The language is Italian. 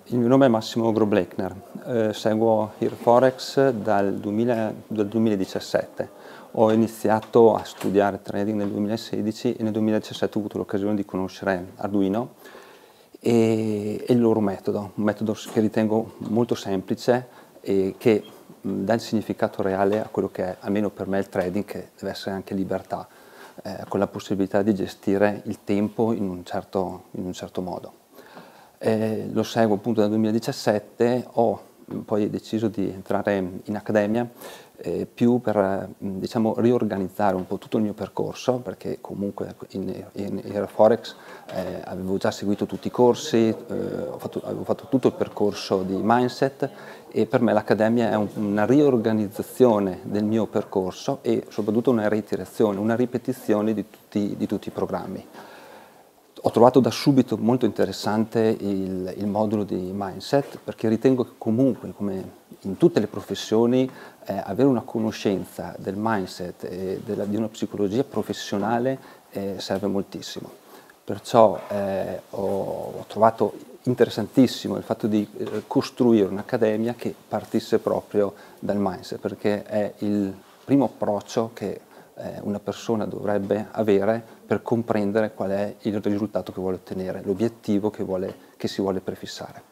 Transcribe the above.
Il mio nome è Massimo Groblechner, seguo Forex dal 2017. Ho iniziato a studiare trading nel 2016 e nel 2017 ho avuto l'occasione di conoscere Arduino e il loro metodo, un metodo che ritengo molto semplice e che dà il significato reale a quello che è, almeno per me, il trading, che deve essere anche libertà, con la possibilità di gestire il tempo in un certo modo. Lo seguo appunto dal 2017, ho poi deciso di entrare in accademia più per diciamo, riorganizzare un po' tutto il mio percorso, perché comunque in Forex avevo già seguito tutti i corsi, avevo fatto tutto il percorso di mindset, e per me l'accademia è una riorganizzazione del mio percorso e soprattutto una reiterazione, una ripetizione di tutti i programmi. Ho trovato da subito molto interessante il modulo di mindset, perché ritengo che comunque, come in tutte le professioni, avere una conoscenza del mindset e di una psicologia professionale serve moltissimo. Perciò ho trovato interessantissimo il fatto di costruire un'accademia che partisse proprio dal mindset, perché è il primo approccio che una persona dovrebbe avere per comprendere qual è il risultato che vuole ottenere, l'obiettivo che si vuole prefissare.